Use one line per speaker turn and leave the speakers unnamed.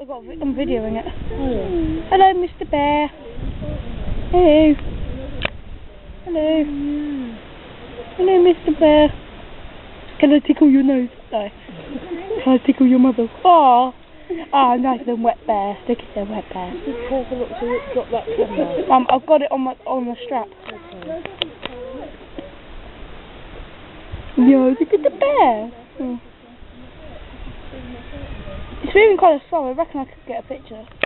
I'm videoing it.
Oh.
Hello, Mr. Bear. Hello. Hello. Hello, Mr. Bear. Can I tickle your nose? No. Can I tickle your mother? Oh. Ah, nice and wet bear. Look at the wet bear.
Be careful not to drop that camera.
I've got it on the strap.
Okay.
Yo, look at the bear. Oh. It's moving quite slow. I reckon I could get a picture.